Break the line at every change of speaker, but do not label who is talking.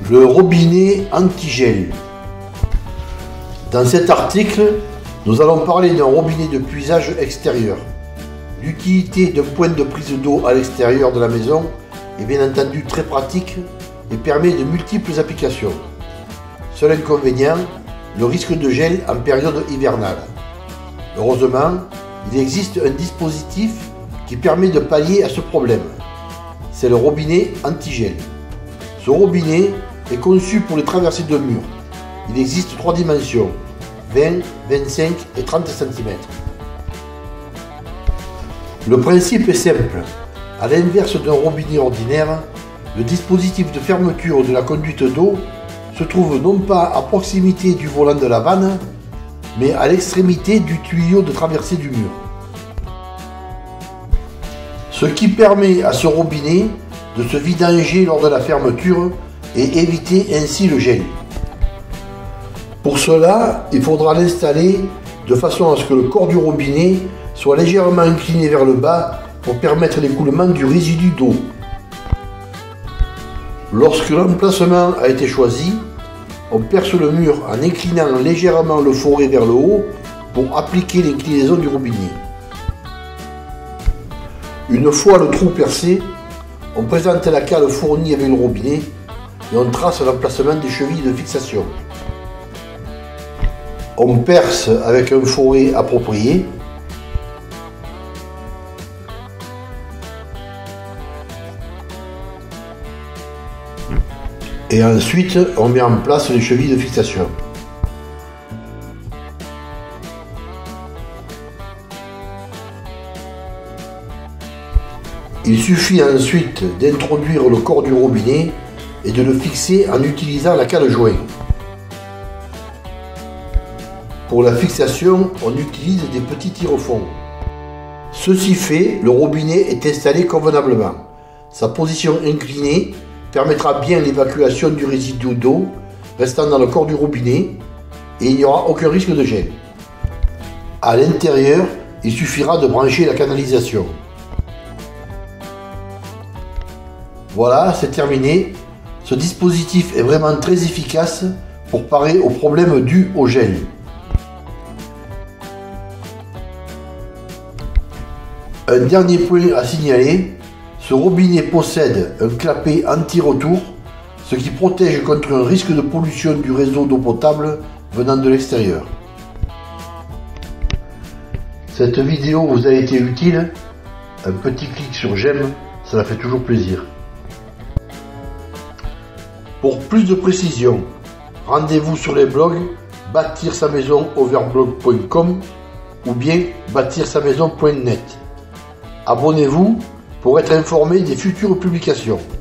Le robinet anti-gel. Dans cet article, nous allons parler d'un robinet de puisage extérieur. L'utilité d'un point de prise d'eau à l'extérieur de la maison est bien entendu très pratique et permet de multiples applications. Seul inconvénient, le risque de gel en période hivernale. Heureusement, il existe un dispositif qui permet de pallier à ce problème. C'est le robinet anti-gel. Ce robinet est conçu pour les traversées de murs. Il existe 3 dimensions, 20, 25 et 30 cm. Le principe est simple. À l'inverse d'un robinet ordinaire, le dispositif de fermeture de la conduite d'eau se trouve non pas à proximité du volant de la vanne, mais à l'extrémité du tuyau de traversée du mur. Ce qui permet à ce robinet de se vidanger lors de la fermeture et éviter ainsi le gel. Pour cela, il faudra l'installer de façon à ce que le corps du robinet soit légèrement incliné vers le bas pour permettre l'écoulement du résidu d'eau. Lorsque l'emplacement a été choisi, on perce le mur en inclinant légèrement le forêt vers le haut pour appliquer l'inclinaison du robinet. Une fois le trou percé, on présente la cale fournie avec le robinet et on trace l'emplacement des chevilles de fixation. On perce avec un forêt approprié. Et ensuite, on met en place les chevilles de fixation. Il suffit ensuite d'introduire le corps du robinet et de le fixer en utilisant la cale joint. Pour la fixation, on utilise des petits tire-fonds. Ceci fait, le robinet est installé convenablement. Sa position inclinée permettra bien l'évacuation du résidu d'eau restant dans le corps du robinet et il n'y aura aucun risque de gel. À l'intérieur, il suffira de brancher la canalisation. Voilà, c'est terminé. Ce dispositif est vraiment très efficace pour parer aux problèmes dus au gel. Un dernier point à signaler, ce robinet possède un clapet anti-retour, ce qui protège contre un risque de pollution du réseau d'eau potable venant de l'extérieur. Cette vidéo vous a été utile? Un petit clic sur j'aime, cela fait toujours plaisir. Pour plus de précisions, rendez-vous sur les blogs bâtir-sa-maison-overblog.com ou bien bâtir-sa-maison.net. Abonnez-vous pour être informé des futures publications.